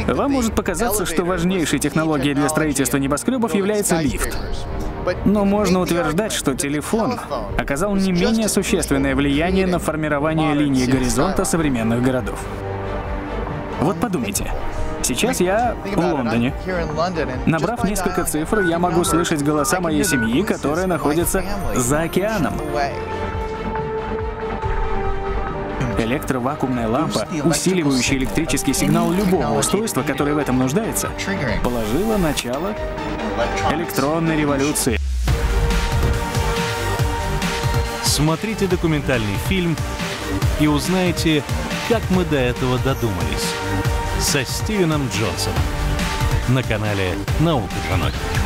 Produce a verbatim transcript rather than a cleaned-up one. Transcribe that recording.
Вам может показаться, что важнейшей технологией для строительства небоскребов является лифт. Но можно утверждать, что телефон оказал не менее существенное влияние на формирование линии горизонта современных городов. Вот подумайте. Сейчас я в Лондоне. Набрав несколько цифр, я могу слышать голоса моей семьи, которая находится за океаном. Электровакуумная лампа, усиливающая электрический сигнал любого устройства, которое в этом нуждается, положила начало электронной революции. Смотрите документальный фильм и узнаете, как мы до этого додумались. Со Стивеном Джонсом на канале «Наука два ноль».